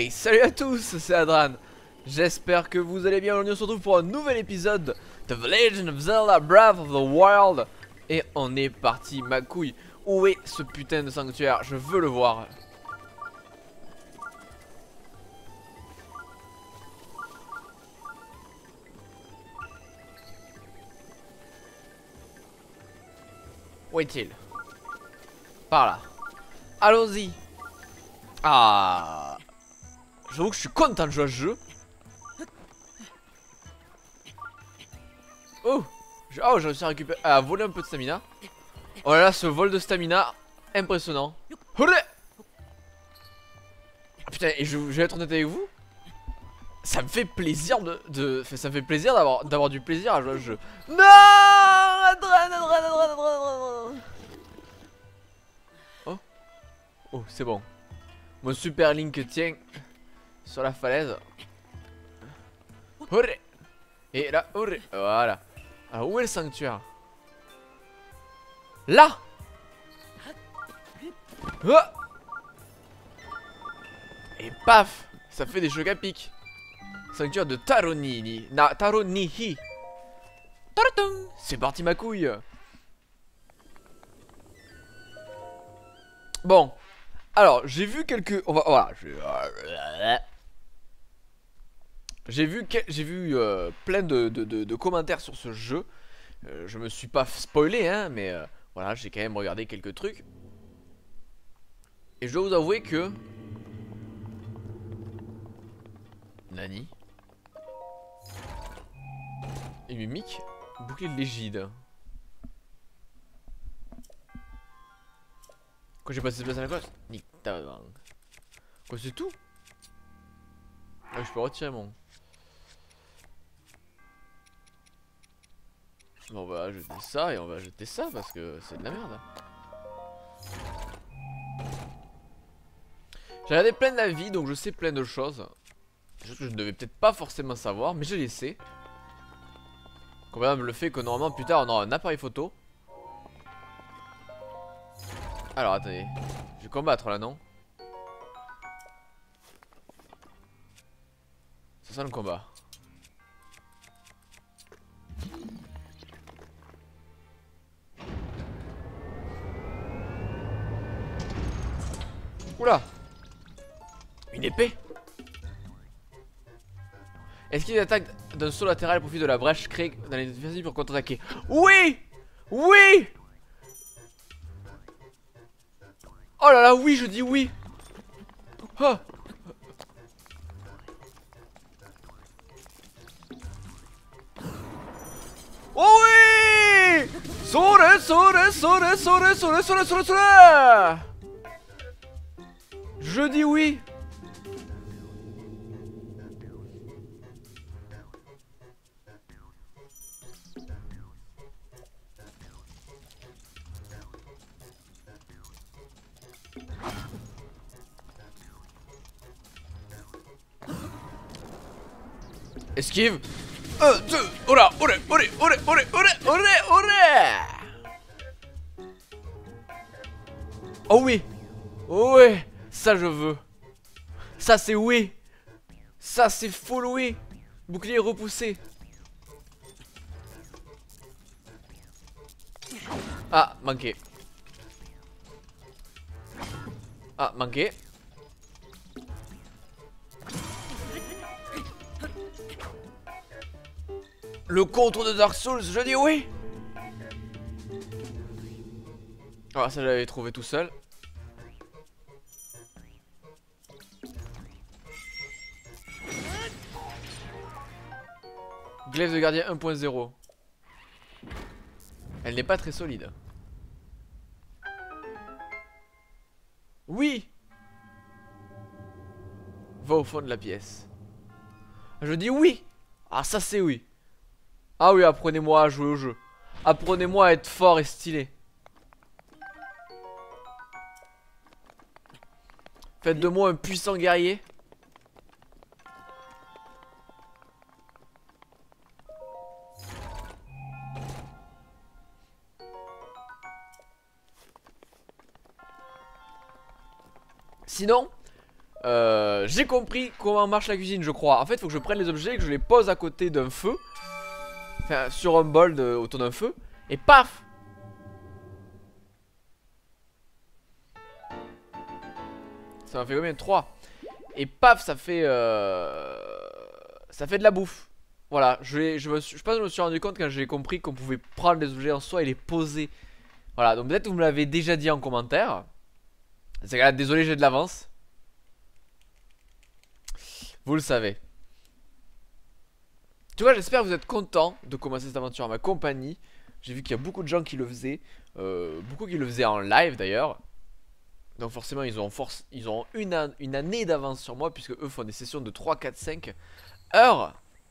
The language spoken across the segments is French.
Hey, salut à tous, c'est Adran. J'espère que vous allez bien. Aujourd'hui on se retrouve pour un nouvel épisode de The Legend of Zelda Breath of the Wild. Et on est parti, ma couille. Où est ce putain de sanctuaire? Je veux le voir. Où est-il? Par là. Allons-y. Ah, j'avoue que je suis content de jouer à ce jeu. Oh, j'ai réussi à récupérer, à voler un peu de stamina. Oh là là, ce vol de stamina, impressionnant. Hurrah! Putain, et je vais être honnête avec vous, ça me fait plaisir ça me fait plaisir d'avoir du plaisir à jouer à ce jeu. Non, Adran. Oh, oh, c'est bon. Mon super Link tient sur la falaise. Hurrah! Et là, hurrah! Voilà. Alors où est le sanctuaire? Là! Oh! Et paf! Ça fait des chocs à pic. Sanctuaire de Taronini. Taronihi. Taratung! C'est parti ma couille. Bon. Alors, j'ai vu quelques... Voilà. J'ai vu plein de commentaires sur ce jeu. Je me suis pas spoilé, hein, mais voilà, j'ai quand même regardé quelques trucs. Et je dois vous avouer que... Nani? Et mimique. Bouclier de l'égide. Quoi, j'ai passé cette place à la coste? Nique ta mère. Quoi, c'est tout? Ah, je peux retirer mon... Bon, on va jeter ça et on va jeter ça parce que c'est de la merde. J'ai regardé plein d'avis donc je sais plein de choses. Des choses que je ne devais peut-être pas forcément savoir, mais je les sais. Comme par exemple le fait que normalement plus tard on aura un appareil photo. Alors attendez, je vais combattre là, non? C'est ça le combat. Oula! Une épée? Est-ce qu'il attaque d'un saut latéral au profit de la brèche créée dans les adversaires pour contre-attaquer? Oui! Oui! Oh là là, oui, je dis oui! Oh! Oh oui! Sore, sore, sore, sore, sore, sore, sore, sore! Je dis oui! Esquive. 1, 2, ora, ora, ora, ora, ora, ora, ora, ora. Oh oui. Oh oui. Ça je veux. Ça c'est oui. Ça c'est full oui. Bouclier repoussé. Ah, manqué. Ah, manqué. Le contre de Dark Souls, je dis oui. Ah, ça j'avais trouvé tout seul. Glaive de gardien 1.0. Elle n'est pas très solide. Oui. Va au fond de la pièce. Je dis oui. Ah, ça c'est oui. Ah oui, apprenez-moi à jouer au jeu. Apprenez-moi à être fort et stylé. Faites de moi un puissant guerrier. Sinon, J'ai compris comment marche la cuisine, je crois. En fait, il faut que je prenne les objets et que je les pose à côté d'un feu. Enfin, sur un bol autour d'un feu. Et paf! Ça m'a fait combien? 3. Et paf, ça fait de la bouffe. Voilà, je pense que je me suis rendu compte quand j'ai compris qu'on pouvait prendre les objets en soi et les poser. Voilà, donc peut-être que vous me l'avez déjà dit en commentaire. C'est là, désolé, j'ai de l'avance. Vous le savez. Tu vois, j'espère que vous êtes contents de commencer cette aventure en ma compagnie. J'ai vu qu'il y a beaucoup de gens qui le faisaient. Beaucoup qui le faisaient en live d'ailleurs. Donc forcément ils ont une année d'avance sur moi, puisque eux font des sessions de 3, 4, 5 heures.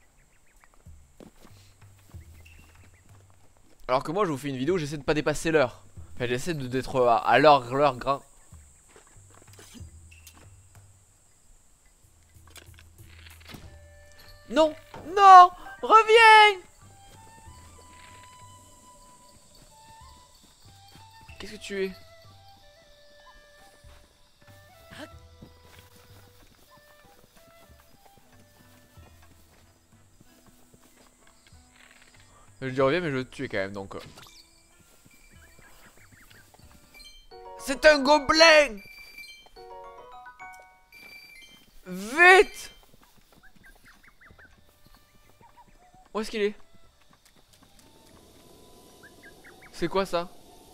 Alors que moi je vous fais une vidéo, j'essaie de pas dépasser l'heure. Enfin j'essaie d'être à l'heure grand. Non, non, reviens. Qu'est-ce que tu es? Je dis reviens, mais je veux te tuer quand même, donc c'est un gobelin. Vite. Où est-ce qu'il est? C'est quoi ça?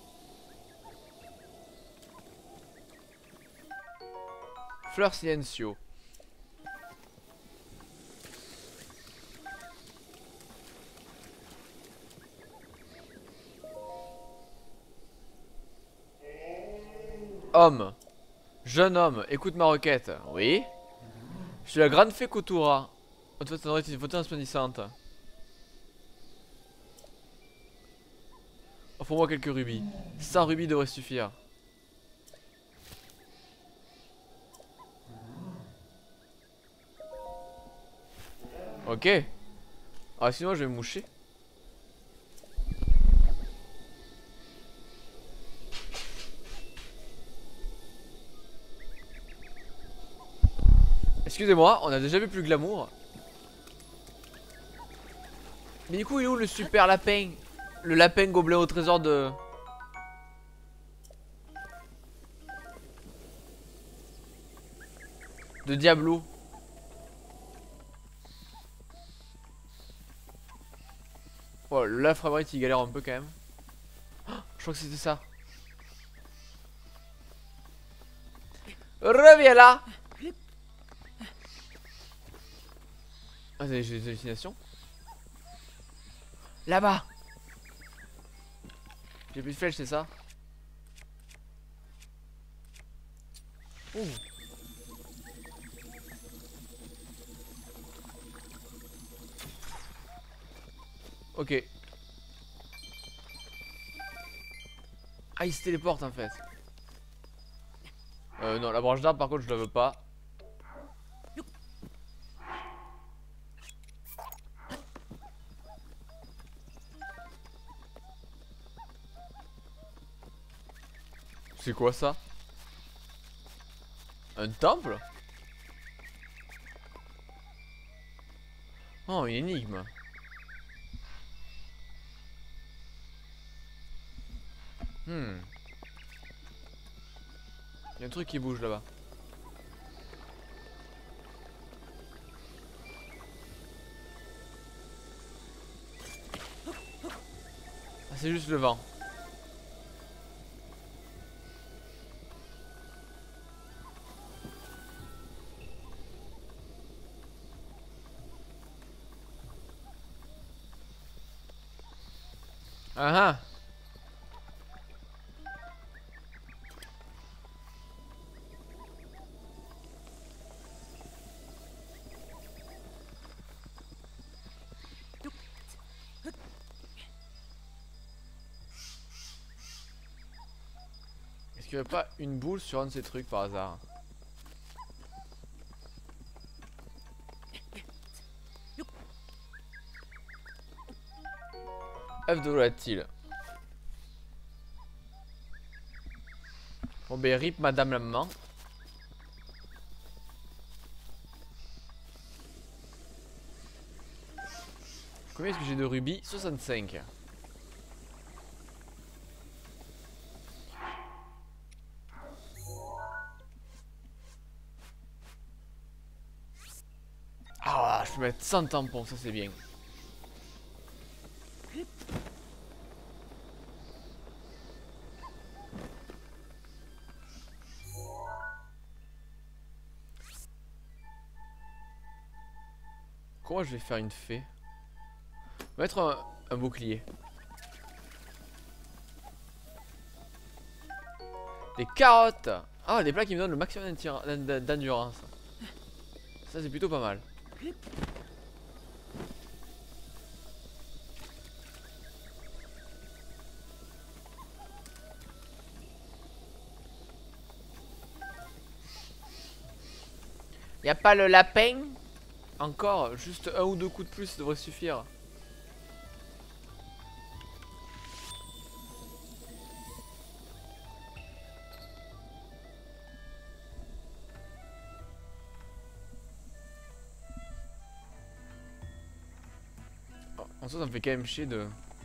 Fleur silencio. Homme. Jeune homme, écoute ma requête. Oui. Je suis la grande fée Kotura. Autrefois, ça une photo resplendissante. Offre-moi quelques rubis. 100 rubis devrait suffire. Ok. Ah, sinon je vais me moucher. Excusez-moi, on a déjà vu plus glamour. Mais du coup, il est où le super lapin? Le lapin gobelin au trésor de Diablo. Oh, la Fabrique il galère un peu quand même. Oh, je crois que c'était ça. Reviens là. Ah, j'ai des hallucinations. Là-bas. J'ai plus de flèches, c'est ça? Ouh. Ok. Ah, il se téléporte en fait. Non, la branche d'arbre par contre je la veux pas. C'est quoi ça? Un temple? Oh, une énigme. Il y a un truc qui bouge là-bas. Ah, c'est juste le vent. Ah ah. Est-ce qu'il n'y a pas une boule sur un de ces trucs par hasard? œuf de volatile. Bon ben rip madame la maman. Combien est-ce que j'ai de rubis? 65. Ah, je peux mettre 100 tampons, ça c'est bien. Comment je vais faire une fée? On va mettre un bouclier. Des carottes. Ah, des plats qui me donnent le maximum d'endurance. Ça c'est plutôt pas mal. Y'a pas le lapin? Encore, juste un ou deux coups de plus, ça devrait suffire. Oh, en soi, ça me fait quand même chier de...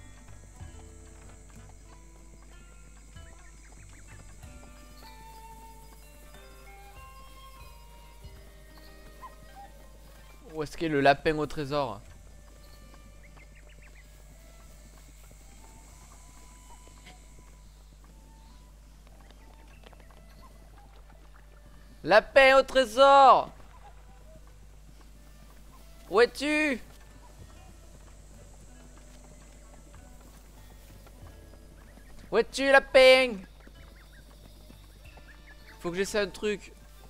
Où est-ce qu'est le lapin au trésor? Lapin au trésor! Où es-tu? Où es-tu, lapin? Faut que j'essaie un truc.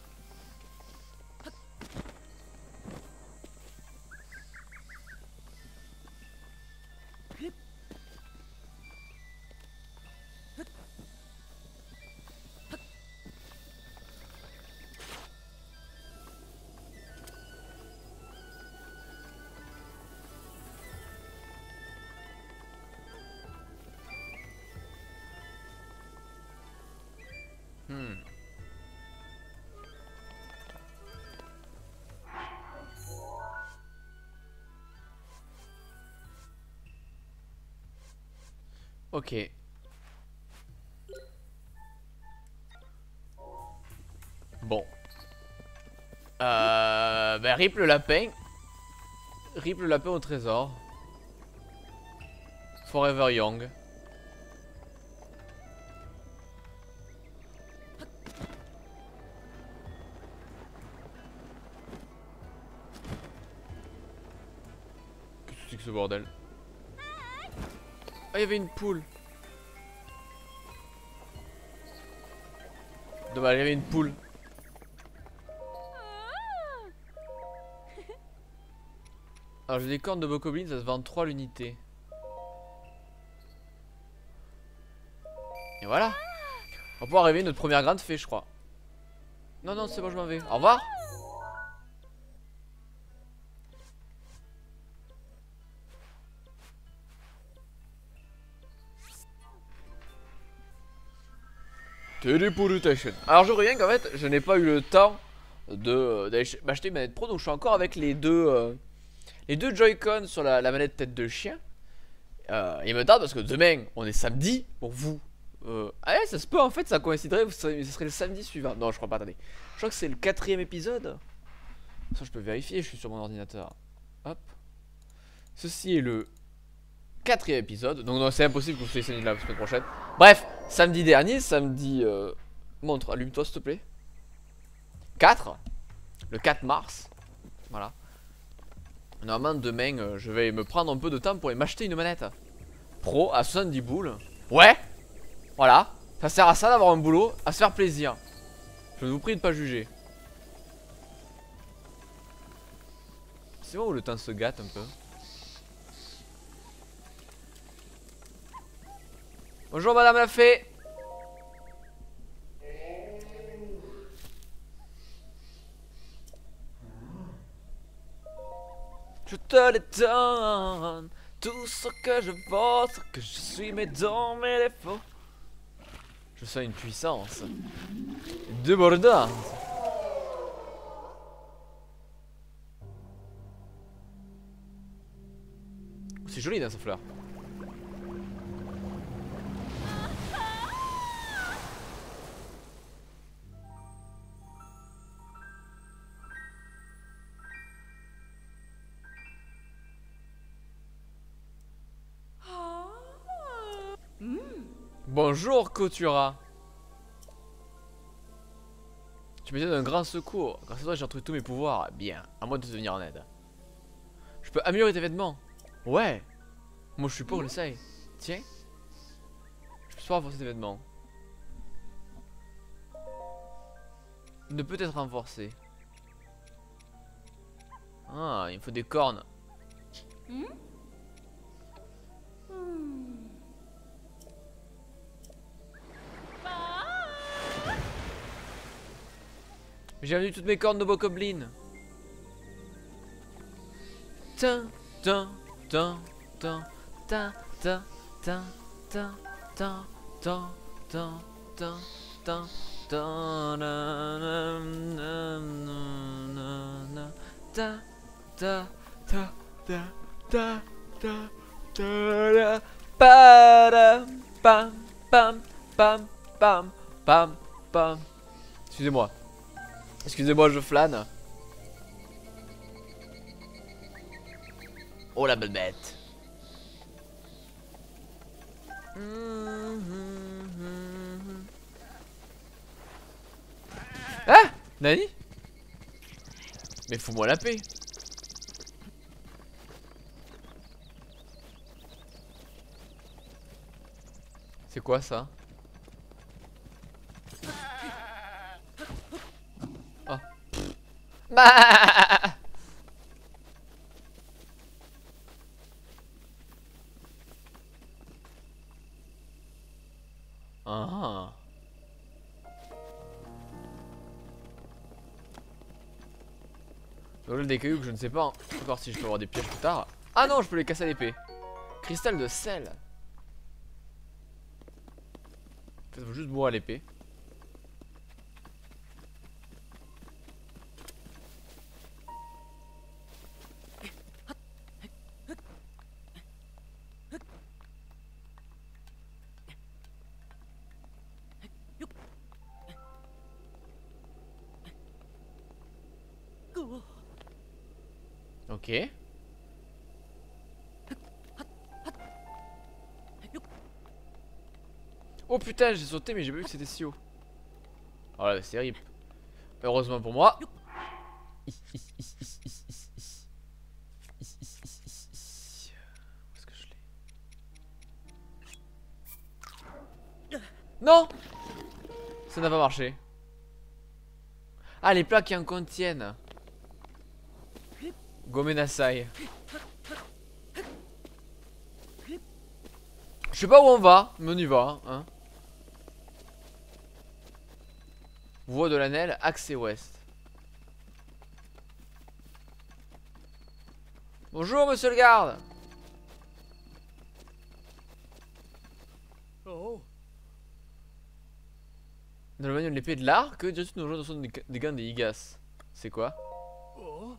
Ok. Bon. Bah, rip le lapin. Rip le lapin au trésor. Forever Young. Qu'est-ce que c'est que ce bordel? Ah, il y avait une poule. Dommage, il y avait une poule. Alors j'ai des cornes de bokoblin, ça se vend 3 l'unité. Et voilà. On va pouvoir rêver notre première grande fée, je crois. Non, non, c'est bon, je m'en vais. Au revoir. Téléportation. Alors je reviens qu'en fait, je n'ai pas eu le temps d'aller m'acheter une manette pro, donc je suis encore avec les deux Joy-Con sur la manette tête de chien. Il me tarde parce que demain, on est samedi pour vous. Ah ouais, ça se peut en fait, ça coïnciderait, ce serait le samedi suivant. Non, je crois pas, attendez. Je crois que c'est le 4e épisode. Ça, je peux vérifier, je suis sur mon ordinateur. Hop. Ceci est le 4e épisode. Donc, non, c'est impossible que vous soyez la semaine prochaine. Bref, samedi dernier, montre, allume-toi s'il te plaît. 4. Le 4 mars. Voilà. Normalement, demain, je vais me prendre un peu de temps pour aller m'acheter une manette pro à 70 boules. Ouais. Voilà. Ça sert à ça d'avoir un boulot, à se faire plaisir. Je vous prie de ne pas juger. C'est bon où le temps se gâte un peu. Bonjour madame la fée. Je te les donne, tout ce que je vaux, ce que je suis, mes dons, mes défauts. Je sens une puissance débordante. C'est joli dans sa fleur. Bonjour Kotura. Tu m'étais d'un grand secours. Grâce à toi j'ai retrouvé tous mes pouvoirs. Bien, à moi de te venir en aide. Je peux améliorer tes vêtements. Ouais. Moi je suis pour, j'essaye. Tiens. Je peux pas renforcer tes vêtements. Ne peut être renforcé. Ah, il me faut des cornes. J'ai vendu toutes mes cornes de bokoblin. Tin, tin, tin, tin, tin, tin, tin, tin, tin, tin, tin, tin, tin, tin, na, na, na, na, na, ta, ta, ta, ta, ta, ta, ta, la, para, pam, pam, pam, pam, pam, pam. Excusez-moi. Excusez-moi, je flâne. Oh la belle bête. Ah, Nani? Mais fous-moi la paix. C'est quoi ça? Oh. Bah. Ah. Donc là des cailloux que je ne sais pas encore si je peux avoir des pièges plus tard. Ah non, je peux les casser à l'épée. Cristal de sel. En fait, faut juste boire à l'épée. Ok. Oh putain, j'ai sauté mais j'ai pas vu que c'était si haut. Oh là, c'est rip. Heureusement pour moi. Où est-ce que je l'ai? Non! Ça n'a pas marché. Ah, les plats qui en contiennent. Gomenasai. Je sais pas où on va, mais on y va, hein. Voie de l'Anel, accès ouest. Bonjour monsieur le garde. Oh. Dans le manuel de l'épée de l'art, que dirais-tu de nos joueurs des gants des Igas? C'est quoi? Oh.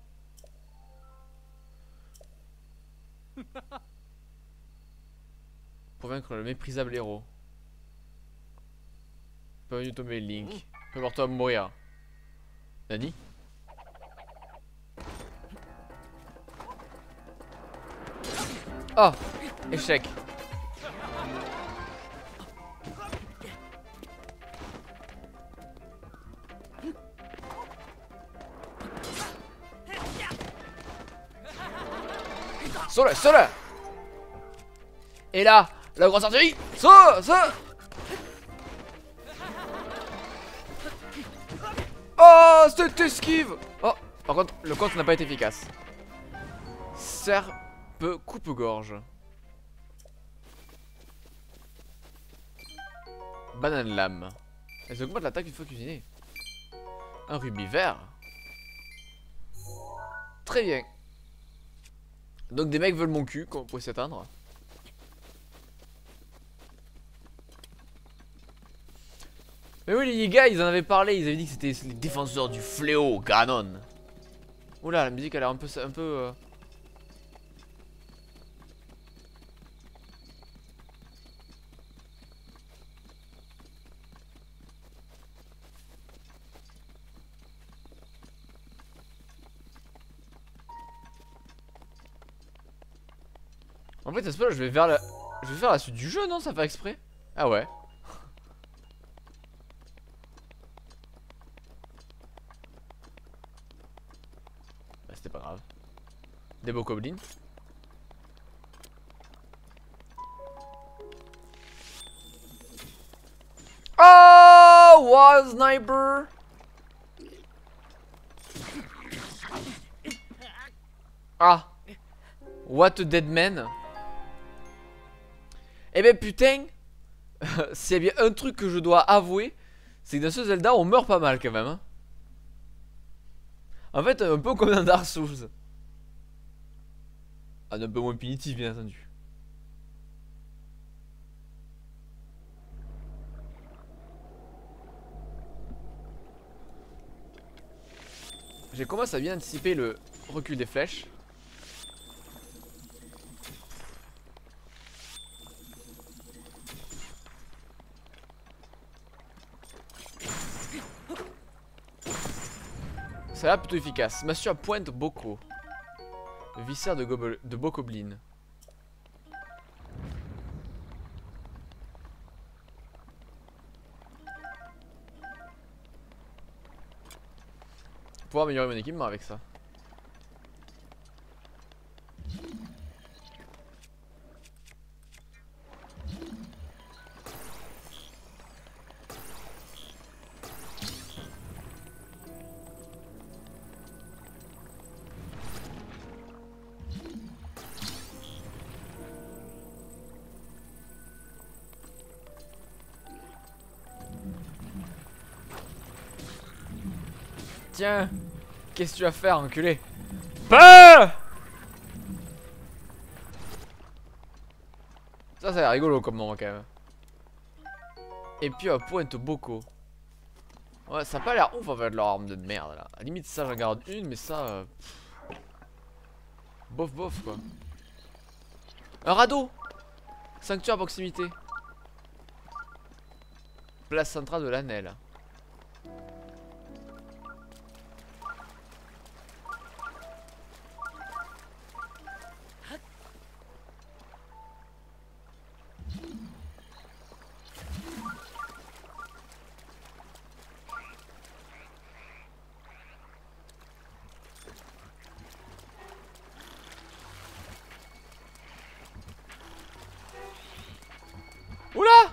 Pour vaincre le méprisable héros. Pas venu tomber Link. Prépare-toi à mourir. Nani? Oh! Échec. Solo. Et là, la grosse artillerie. Ça. Oh, cette esquive. Oh, par contre, le compte n'a pas été efficace. Serpe coupe-gorge. Banane lame. Elles augmentent l'attaque une fois cuisinées. Un rubis vert. Très bien. Donc des mecs veulent mon cul, comme on pourrait s'attendre. Mais oui, les gars, ils en avaient parlé, ils avaient dit que c'était les défenseurs du fléau, Ganon. Oula, la musique a l'air un peu En fait, ça se passe, je vais vers la... Je vais faire la suite du jeu, non? Ça fait exprès? Ah ouais. Bah c'était pas grave. Des bokoblins. Oh, wow, sniper. Ah. What a dead man. Eh ben putain. S'il y a bien un truc que je dois avouer, c'est que dans ce Zelda on meurt pas mal quand même hein. En fait un peu comme dans Dark Souls. Ah, un peu moins punitif bien entendu. J'ai commencé à bien anticiper le recul des flèches. Ça a l'air plutôt efficace. Massue à pointe Boko. Viscère de Bokoblin. Pouvoir améliorer mon équipement avec ça. Tiens, qu'est-ce que tu vas faire, enculé? Bah! Ça a l'air rigolo comme moment quand même. Et puis pointe Boko. Ouais, ça a pas l'air ouf en fait leur arme de merde là. À la limite, ça j'en garde une, mais ça. Bof bof quoi. Un radeau! Sanctuaire à proximité. Place centrale de l'Anel. Oula!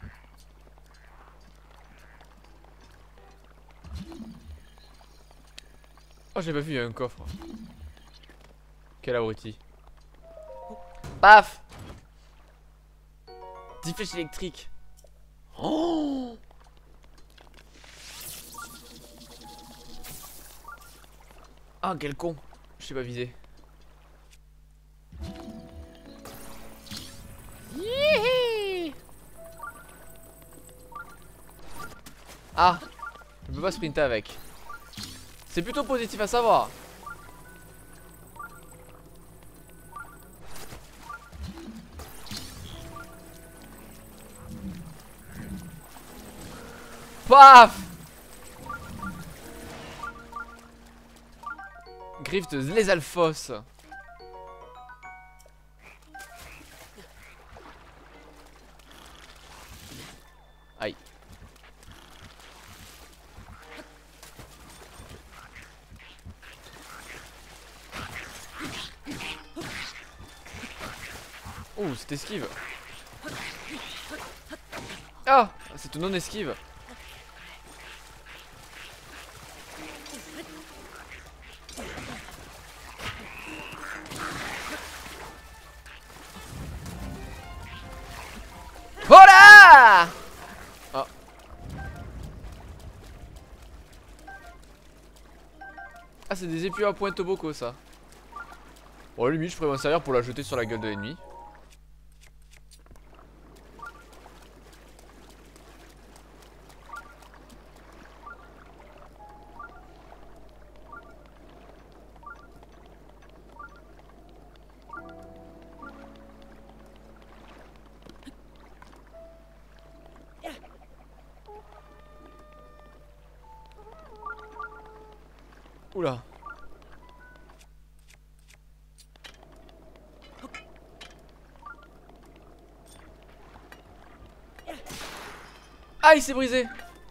Oh, j'ai pas vu, il y a un coffre. Quel abruti. Paf! 10 flèches électriques. Oh! Ah, quel con. Je sais pas viser. Ah, je peux pas sprinter avec. C'est plutôt positif à savoir. Paf! Grift les alphos. Aïe. Oh, c'est esquive. Ah, c'est une non-esquive. Voilà. Ah. Ah, c'est des épées à pointe Boko ça. Bon, limite, je pourrais m'en servir pour la jeter sur la gueule de l'ennemi. Oula. Ah, il s'est brisé.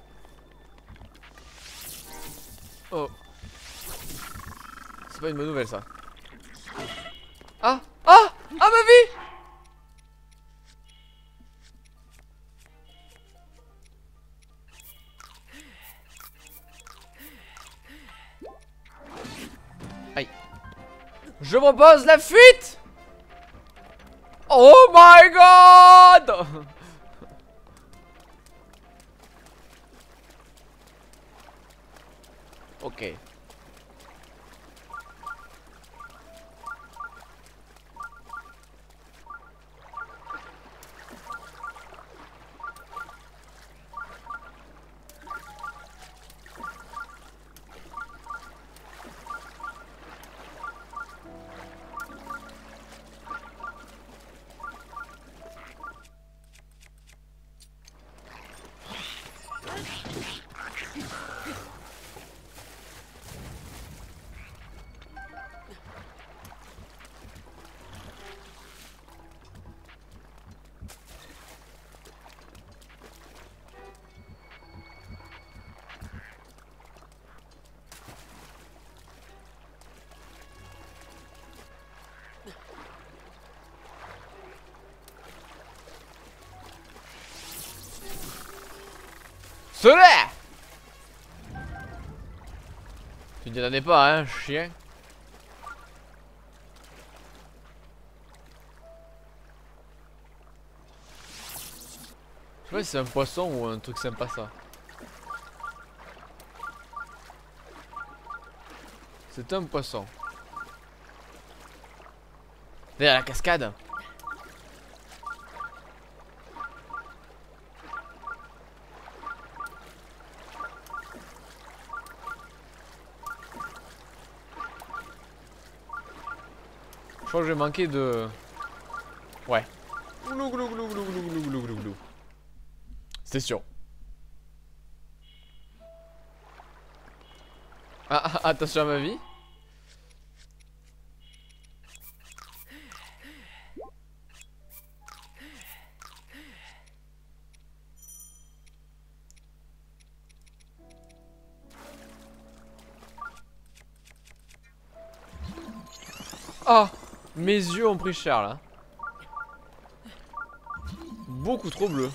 Oh. C'est pas une bonne nouvelle ça. Ah. Ah. Ah, ma vie. Aïe. Je propose la fuite. Oh my god. Ok. Cela. Tu n'y attendais pas, hein, chien. Je sais pas si c'est un poisson ou un truc sympa ça. C'est un poisson. Derrière la cascade. Je crois que j'ai manqué de... Ouais. Glou, glou, glou, glou, glou, glou, glou, glou, glou. C'est sûr. Ah, attention à ma vie. Oh, mes yeux ont pris cher là. Beaucoup trop bleu.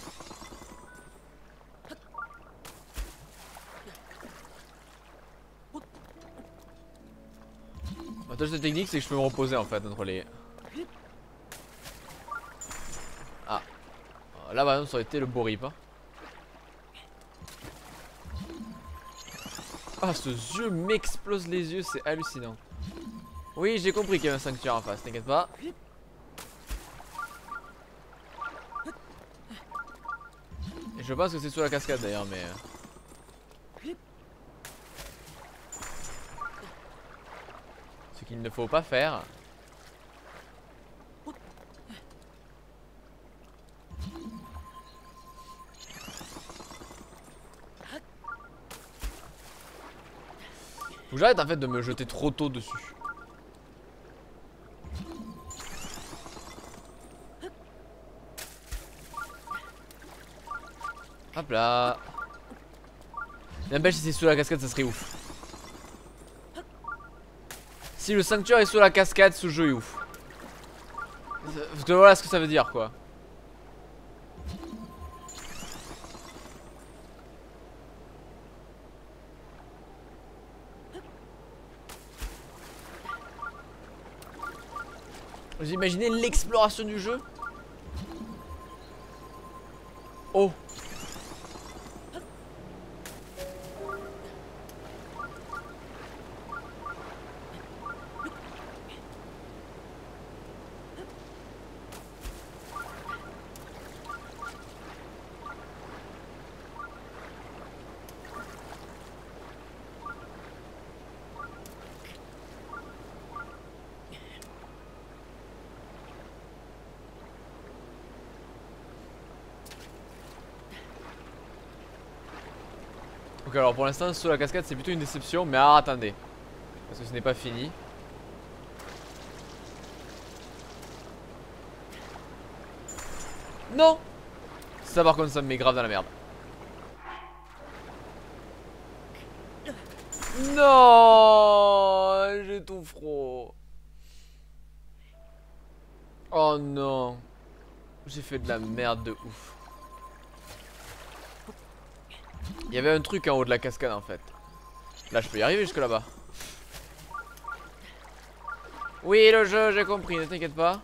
L'avantage de cette technique, c'est que je peux me reposer en fait entre les... Ah. Là par exemple ça aurait été le beau rip hein. Ah, ce yeux m'explose les yeux, c'est hallucinant. Oui, j'ai compris qu'il y avait un sanctuaire en face, t'inquiète pas. Et je pense que c'est sous la cascade d'ailleurs, mais... Ce qu'il ne faut pas faire. Faut que j'arrête en fait de me jeter trop tôt dessus. Hop là. N'empêche, si c'est sous la cascade, ça serait ouf. Si le sanctuaire est sous la cascade, ce jeu est ouf. Parce que voilà ce que ça veut dire quoi. Vous imaginez l'exploration du jeu? Oh. Ok, alors pour l'instant sous la cascade c'est plutôt une déception, mais ah, attendez, parce que ce n'est pas fini. Non. Ça par contre ça me met grave dans la merde. Non, j'ai tout froid. Oh non. J'ai fait de la merde de ouf. Il y avait un truc en haut de la cascade en fait. Là je peux y arriver jusque là-bas. Oui le jeu, j'ai compris, ne t'inquiète pas.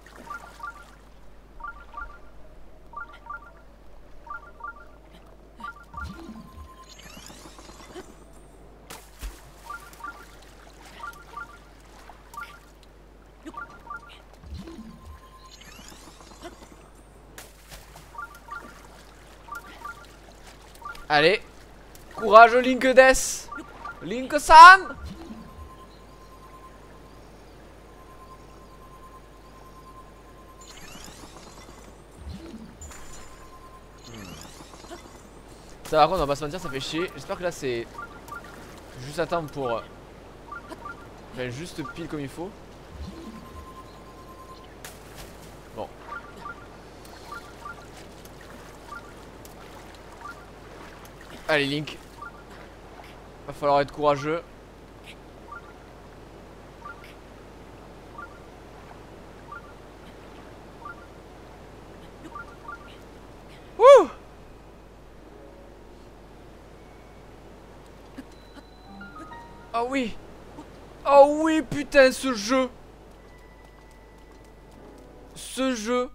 Allez, courage Link Death. Link-san. Ça par contre on va pas se mentir, ça fait chier. J'espère que là c'est juste à temps pour enfin, juste pile comme il faut. Bon. Allez Link, va falloir être courageux. Wouh. Oh oui. Oh oui putain ce jeu. Ce jeu.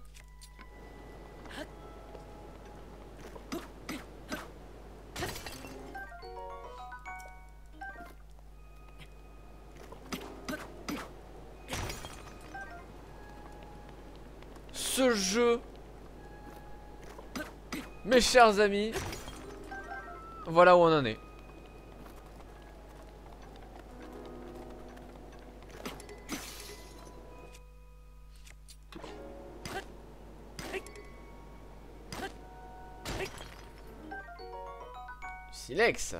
Ce jeu. Mes chers amis. Voilà où on en est. Silex.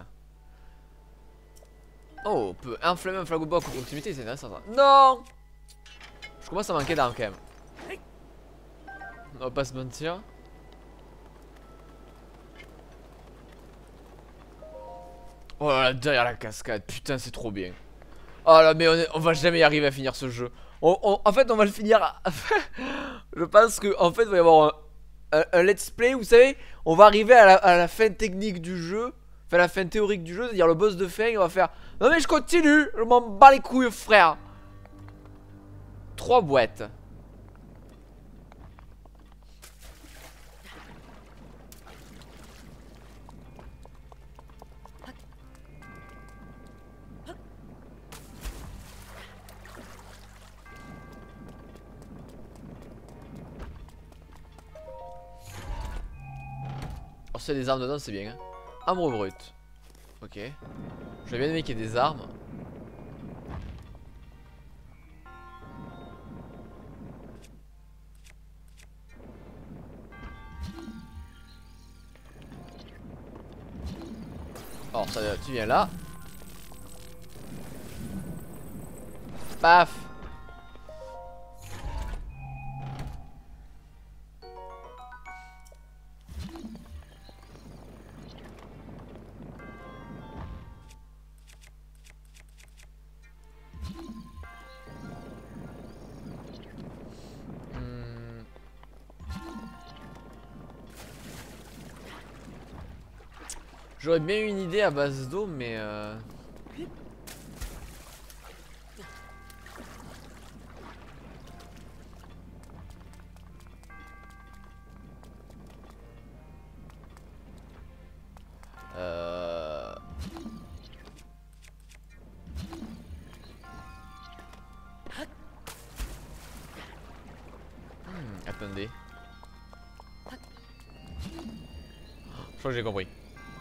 Oh, on peut inflammer un flagot de bois contre proximité, c'est intéressant ça. Non. Je commence à manquer d'armes quand même. On va pas se mentir. Oh là là, derrière la cascade, putain c'est trop bien. Oh là mais on va jamais y arriver à finir ce jeu. En fait on va le finir Je pense que en fait il va y avoir un let's play. Vous savez, on va arriver à la fin technique du jeu. Enfin la fin théorique du jeu, c'est-à-dire le boss de fin. Et on va faire non mais je continue, je m'en bats les couilles frère. 3 boîtes. Alors s'il y a des armes dedans c'est bien hein. Amour brut. Ok. J'aurais bien aimé qu'il y ait des armes. Alors ça, tu viens là. Paf. J'aurais bien eu une idée à base d'eau mais attendez. Je crois que j'ai compris.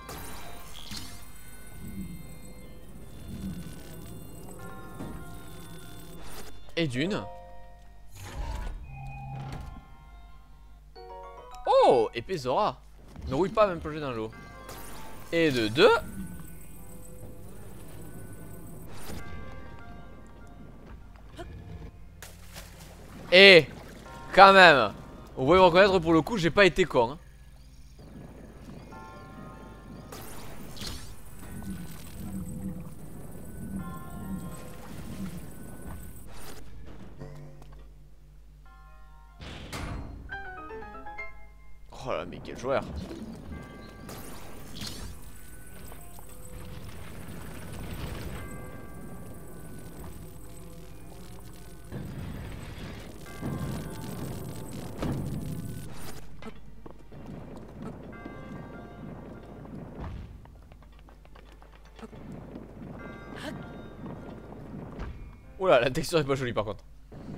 Et d'une. Oh, épée Zora. Ne rouille pas même plonger dans l'eau. Et de deux. Et quand même, vous pouvez me reconnaître pour le coup, j'ai pas été con hein. Oh là, mais quel joueur. Oula, la texture est pas jolie par contre.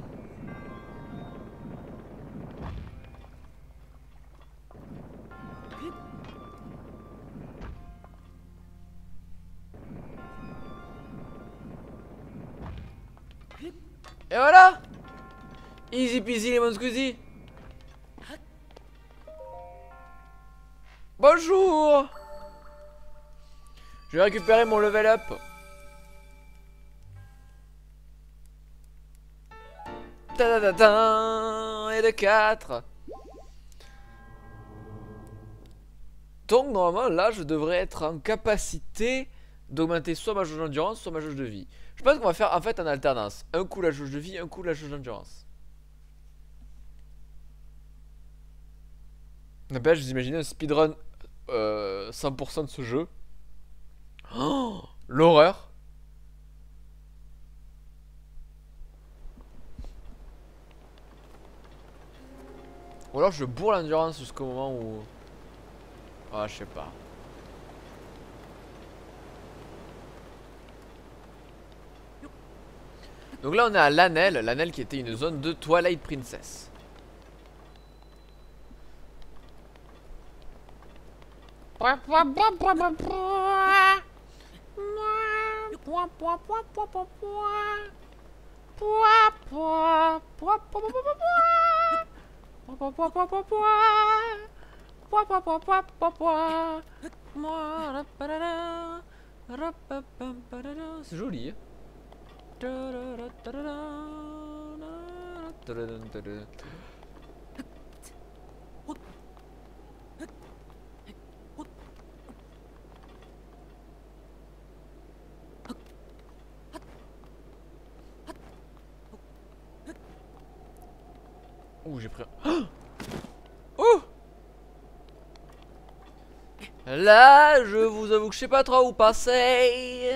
Et voilà. Easy peasy lemon squeezy. Bonjour. Je vais récupérer mon level up. Ta-da-da-da. Et de 4. Donc normalement là je devrais être en capacité d'augmenter soit ma jauge d'endurance soit ma jauge de vie. Je pense qu'on va faire en fait en alternance. Un coup la jauge de vie, un coup la jauge d'endurance. N'empêche, vous imaginez un speedrun 100% de ce jeu. Oh, l'horreur. Ou alors je bourre l'endurance jusqu'au moment où... Ah, je sais pas. Donc là on est à l'Anel qui était une zone de Twilight Princess. C'est joli. Ouh, j'ai pris un... Oh. Là, je vous avoue que je sais pas trop où passer.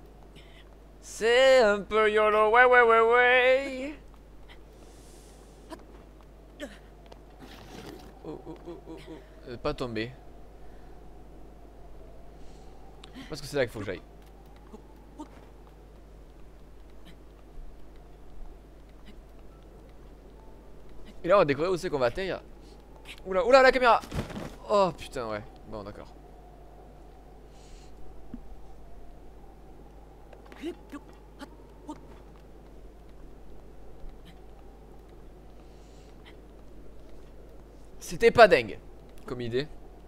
C'est un peu YOLO, ouais. Oh. Pas tomber. Parce que c'est là qu'il faut que j'aille. Et là on va découvrir où c'est qu'on va atterrir. Oula la caméra. Oh putain ouais. Bon d'accord. C'était pas dingue comme idée.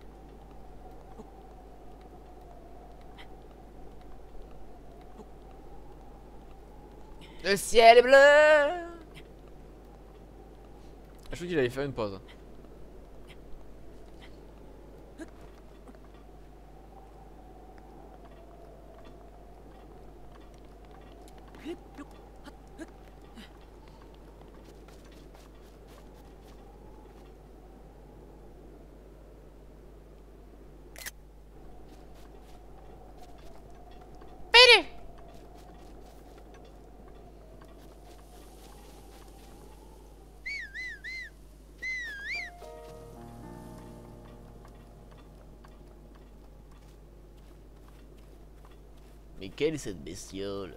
Le ciel est bleu. Je crois qu'il allait faire une pause. Mais quelle est cette bestiole?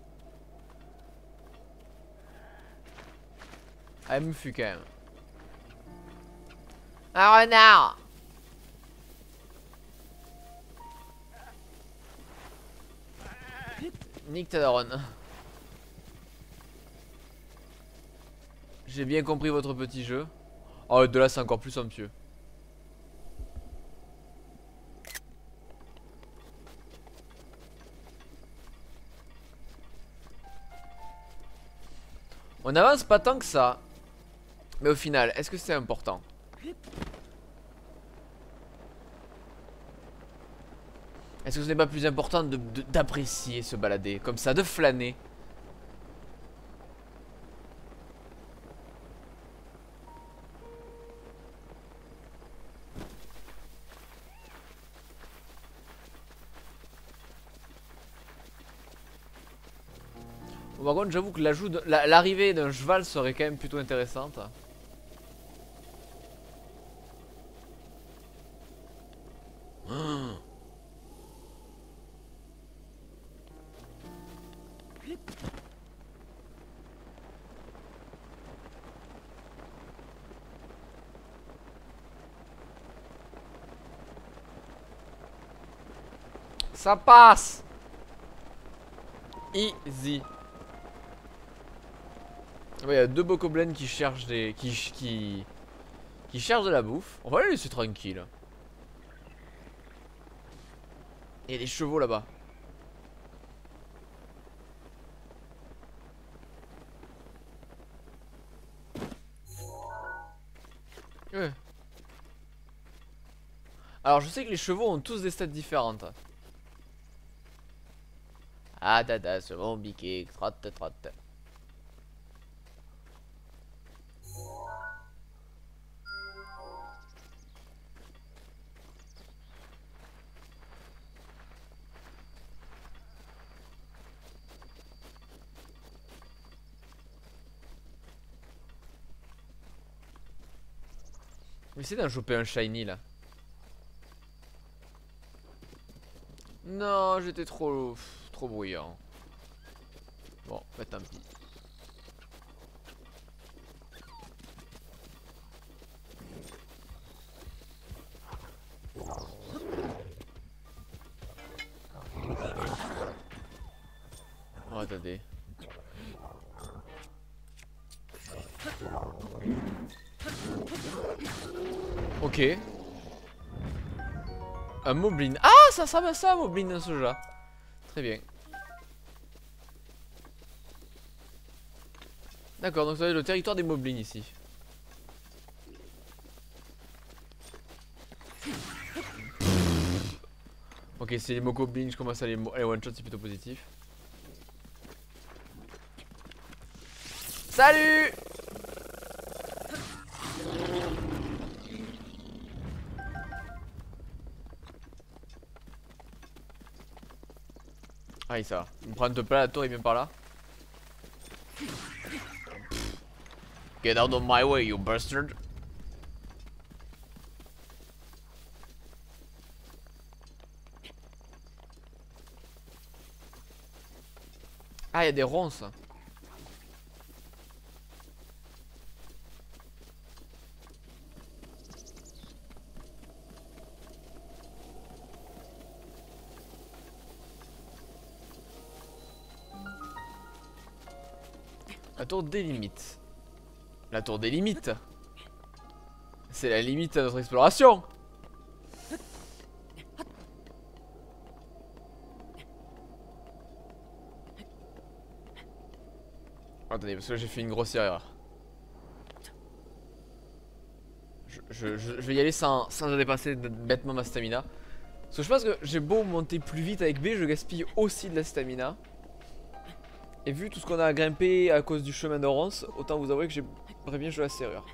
Ah, elle me fuit quand même. Un renard. Nique ta daronne. J'ai bien compris votre petit jeu. Oh, de là c'est encore plus somptueux. On avance pas tant que ça. Mais au final, est-ce que c'est important? Est-ce que ce n'est pas plus important d'apprécier se balader comme ça, de flâner? Bon, par contre, j'avoue que l'ajout de l'arrivée d'un cheval serait quand même plutôt intéressante. Ça passe. Easy. Ouais, il y a deux bokoblins qui cherchent des. Qui cherchent de la bouffe. On va les laisser tranquille. Et les chevaux là-bas. Ouais. Alors je sais que les chevaux ont tous des stats différentes. Ah dada, c'est bon biqué, trotte, trotte. Essaye d'en choper un shiny là. Non, j'étais trop bruyant. Bon, bah tant pis. Oh, attendez. Ok. Un moblin. Ah, ça ressemble à ça, un moblin dans ce jeu. Très bien. D'accord, donc ça va être le territoire des moblins ici. Ok, c'est les mokoblins, je commence à les one shot, c'est plutôt positif. Salut! Ah, ça va. On prend pas la tour, il vient par là. Get out of my way, you bastard. Ah, il y a des ronces. La tour des limites. La tour des limites. C'est la limite à notre exploration. Attendez, parce que là j'ai fait une grosse erreur. Je vais y aller sans dépasser bêtement ma stamina. Parce que je pense que j'ai beau monter plus vite avec B, je gaspille aussi de la stamina. Et vu tout ce qu'on a à grimper à cause du chemin de ronce, autant vous avouer que j'aimerais bien jouer à la serrure.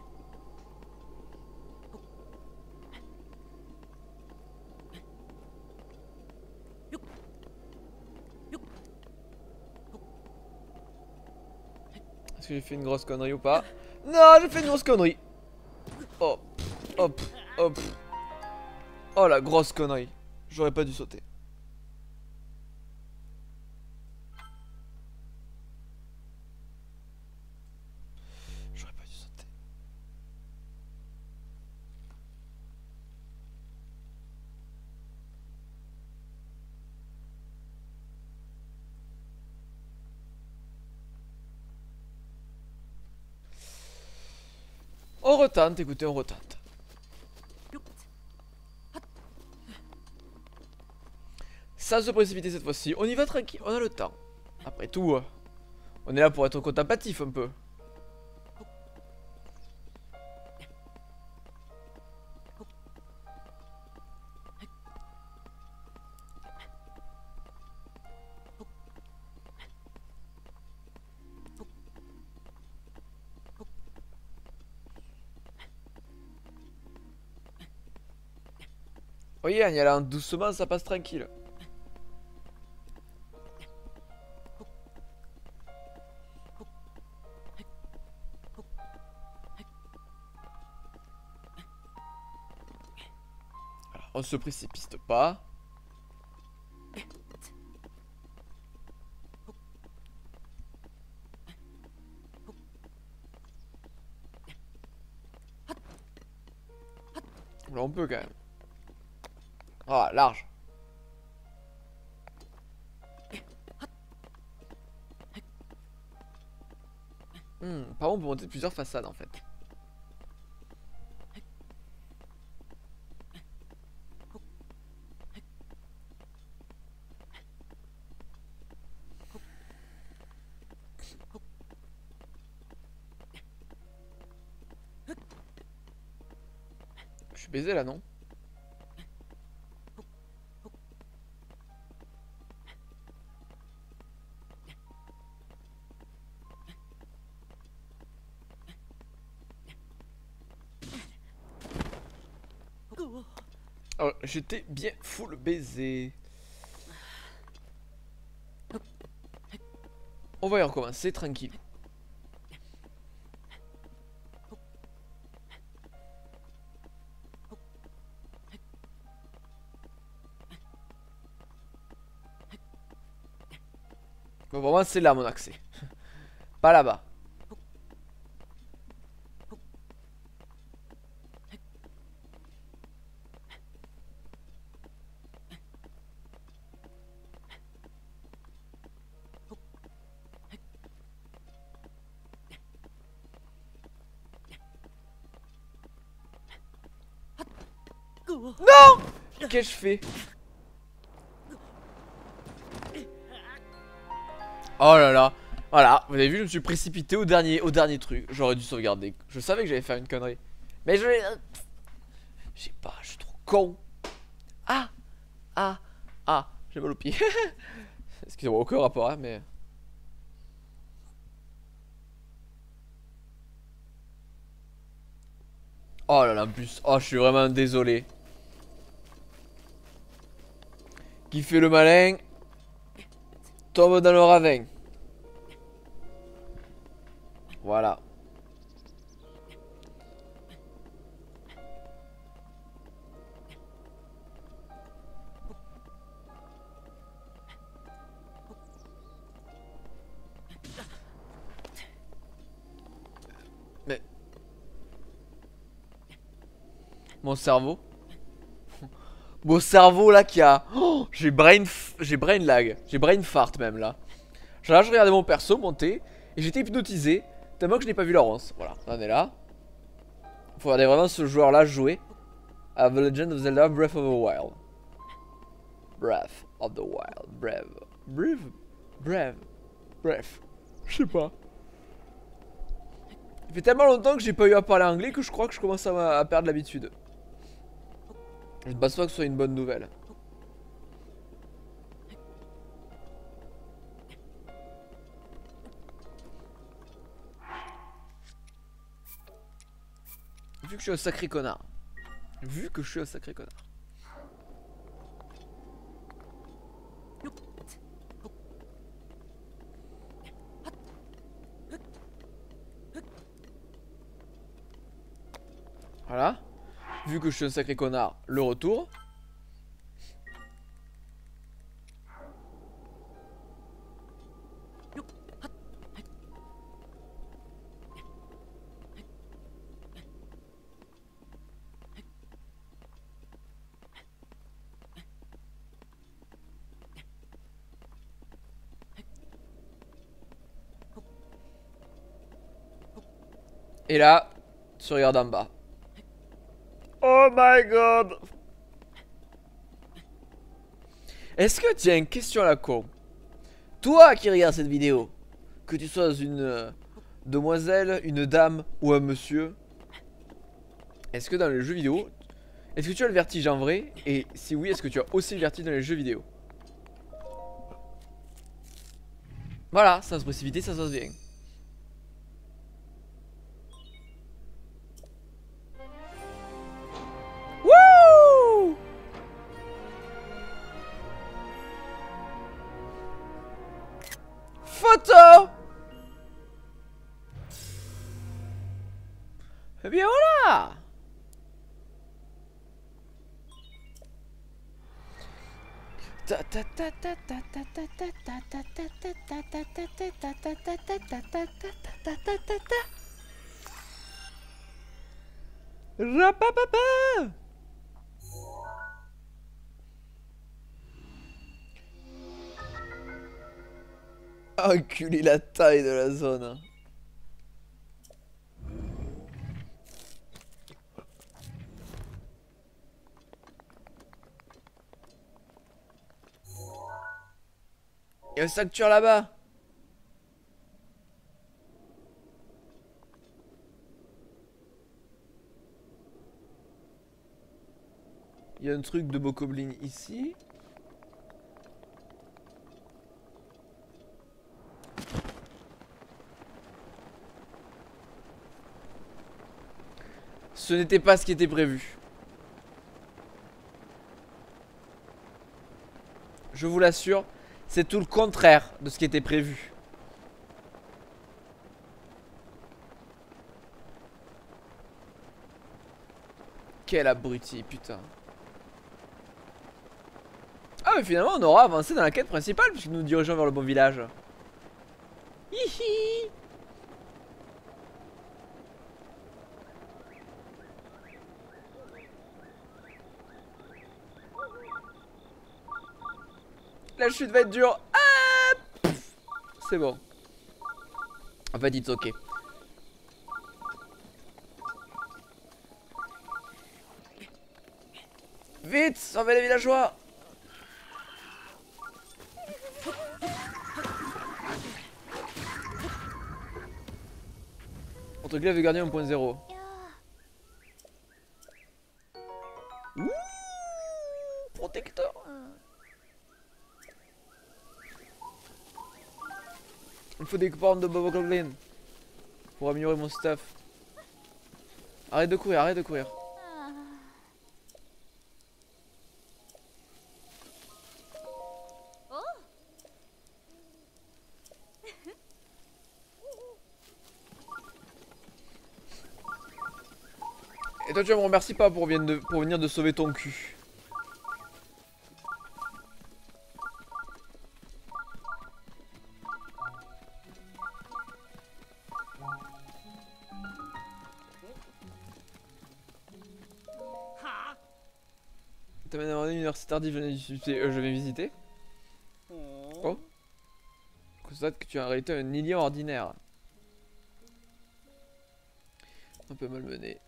Est-ce que j'ai fait une grosse connerie ou pas? Non, j'ai fait une grosse connerie. Hop, hop, hop. Oh la grosse connerie. J'aurais pas dû sauter. J'aurais pas dû sauter. On retente, écoutez, on retente. Sans se précipiter cette fois-ci, on y va tranquille, on a le temps. Après tout, on est là pour être contemplatif un peu. Voyez, en y allant doucement, ça passe tranquille. On se précipite pas. Là on peut quand même. Ah, large. Par contre on peut monter plusieurs façades en fait. Je suis baisé là non? Oh, j'étais bien full baisé. On va y recommencer tranquille. Bon, pour moi c'est là mon accès. Pas là-bas. Non! Qu'est-ce que je fais? Oh là là. Voilà, vous avez vu, je me suis précipité au dernier truc. J'aurais dû sauvegarder. Je savais que j'allais faire une connerie. Mais je sais pas, je suis trop con. Ah! Ah! Ah! J'ai mal au pied. Excusez-moi, aucun rapport, hein, mais... Oh là là, en plus. Oh, je suis vraiment désolé. Qui fait le malin tombe dans le ravin. Voilà. Mais... Mon cerveau. Mon cerveau là qui a... Oh, j'ai brain lag. J'ai brain fart même là. Genre là je regardais mon perso monter et j'étais hypnotisé tellement que je n'ai pas vu la ronce. Voilà, on en est là. Faut regarder vraiment ce joueur là jouer à The Legend of Zelda Breath of the Wild. Breath of the Wild. Bref. Je sais pas. Il fait tellement longtemps que j'ai pas eu à parler anglais que je crois que je commence à perdre l'habitude. Je ne pense pas que ce soit une bonne nouvelle. Vu que je suis un sacré connard. Voilà. Vu que je suis un sacré connard, le retour. Et là, tu regardes en bas. Oh my god. Est-ce que, tiens, question à la con. Toi qui regardes cette vidéo, que tu sois une demoiselle, une dame ou un monsieur, est-ce que dans les jeux vidéo, est-ce que tu as le vertige en vrai? Et si oui, est-ce que tu as aussi le vertige dans les jeux vidéo? Voilà, sans précipiter, ça se passe bien. Wouh! Photo! Eh bien voilà! Rapapapa. Enculé la taille de la zone. Il y a un sanctuaire là-bas. Il y a un truc de bokoblin ici. Ce n'était pas ce qui était prévu. Je vous l'assure, c'est tout le contraire de ce qui était prévu. Quel abruti, putain. Ah mais finalement on aura avancé dans la quête principale puisque nous nous dirigeons vers le bon village. Hihi. La chute va être dure. Ah, c'est bon. En fait, it's ok. Vite, sauvez les villageois. Autoclave de gardien 1.0. Ouh, protecteur. Il faut des cornes de bokoblin pour améliorer mon stuff. Arrête de courir, arrête de courir. Et toi tu me remercies pas pour venir de sauver ton cul. T'as même demandé une université tardive, je vais visiter. Oh. Constate que tu es en réalité un Ilian ordinaire. Un peu malmené.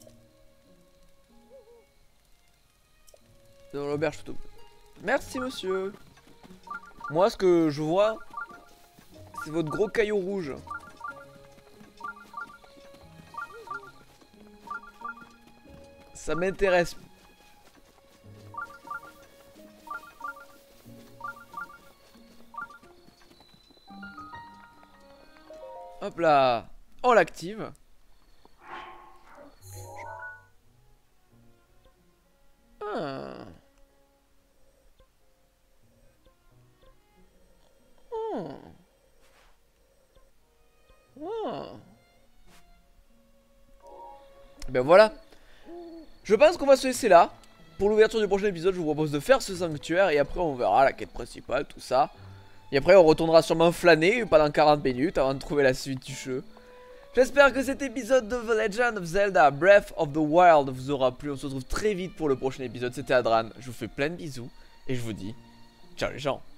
Dans l'auberge tout. Merci monsieur. Moi ce que je vois, c'est votre gros caillou rouge. Ça m'intéresse. Hop là. On l'active. Ah. Oh. Oh. Ben voilà. Je pense qu'on va se laisser là. Pour l'ouverture du prochain épisode, je vous propose de faire ce sanctuaire et après on verra la quête principale, tout ça. Et après on retournera sûrement flâner pendant 40 minutes avant de trouver la suite du jeu. J'espère que cet épisode de The Legend of Zelda Breath of the Wild vous aura plu. On se retrouve très vite pour le prochain épisode. C'était Adran, je vous fais plein de bisous et je vous dis ciao les gens.